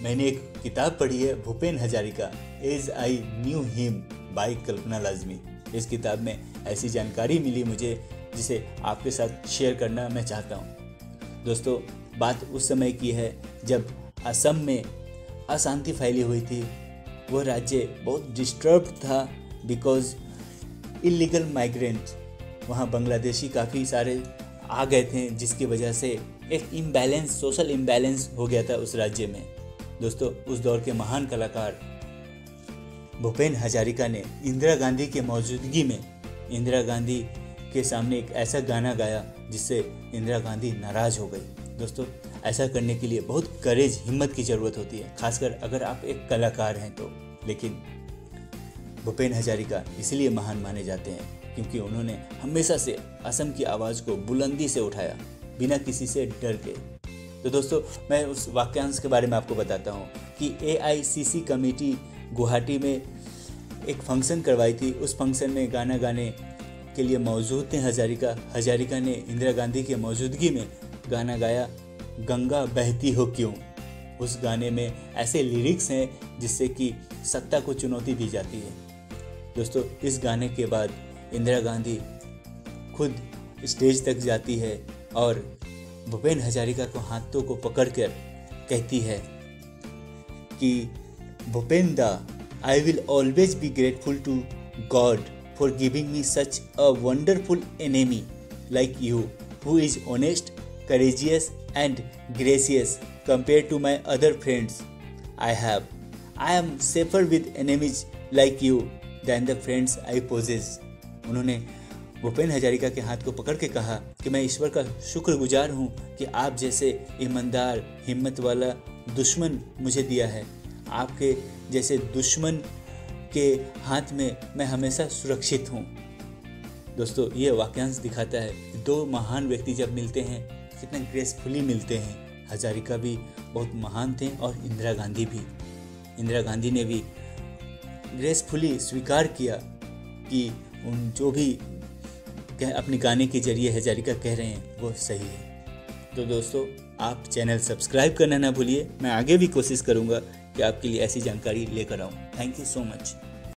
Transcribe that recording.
मैंने एक किताब पढ़ी है Bhupen Hazarika as I knew him by Kalpana Lajmi. इस किताब में ऐसी जानकारी मिली मुझे जिसे आपके साथ शेयर करना मैं चाहता हूँ। दोस्तों, बात उस समय की है जब असम में अशांति फैली हुई थी। वह राज्य बहुत डिस्टर्ब था बिकॉज इलीगल माइग्रेंट वहाँ बांग्लादेशी काफ़ी सारे आ गए थे, जिसकी वजह से एक इम्बैलेंस, सोशल इम्बैलेंस हो गया था उस राज्य में। दोस्तों, उस दौर के महान कलाकार भूपेन हजारिका ने इंदिरा गांधी के मौजूदगी में इंदिरा गांधी के सामने एक ऐसा गाना गाया जिससे इंदिरा गांधी नाराज़ हो गई। दोस्तों, ऐसा करने के लिए बहुत करेज, हिम्मत की ज़रूरत होती है, खासकर अगर आप एक कलाकार हैं तो। लेकिन भूपेन हजारिका इसलिए महान माने जाते हैं क्योंकि उन्होंने हमेशा से असम की आवाज़ को बुलंदी से उठाया, बिना किसी से डर के। तो दोस्तों, मैं उस वाक्यांश के बारे में आपको बताता हूँ कि AICC कमेटी गुवाहाटी में एक फंक्शन करवाई थी। उस फंक्शन में गाना गाने के लिए मौजूद थे हजारिका। हजारिका ने इंदिरा गांधी के मौजूदगी में गाना गाया, गंगा बहती हो क्यों। उस गाने में ऐसे लिरिक्स हैं जिससे कि सत्ता को चुनौती दी जाती है। दोस्तों, इस गाने के बाद इंदिरा गांधी खुद स्टेज तक जाती है और भूपेन हजारिका को हाथों को पकड़कर कहती है कि Bhupenda, I will always be grateful to God for giving me such a wonderful enemy like you who is honest, courageous and gracious compared to my other friends I have. I am safer with enemies like you than the friends I possess. उन्होंने भूपेन हजारिका के हाथ को पकड़ के कहा कि मैं ईश्वर का शुक्रगुजार हूँ कि आप जैसे ईमानदार, हिम्मत वाला दुश्मन मुझे दिया है। आपके जैसे दुश्मन के हाथ में मैं हमेशा सुरक्षित हूँ। दोस्तों, ये वाक्यांश दिखाता है कि दो महान व्यक्ति जब मिलते हैं कितना ग्रेसफुली मिलते हैं। हजारिका भी बहुत महान थे और इंदिरा गांधी भी। इंदिरा गांधी ने भी ग्रेसफुली स्वीकार किया कि उन जो भी अपने गाने के जरिए हजारिका कह रहे हैं वो सही है। तो दोस्तों, आप चैनल सब्सक्राइब करना ना भूलिए। मैं आगे भी कोशिश करूँगा कि आपके लिए ऐसी जानकारी लेकर आऊँ। Thank you so much.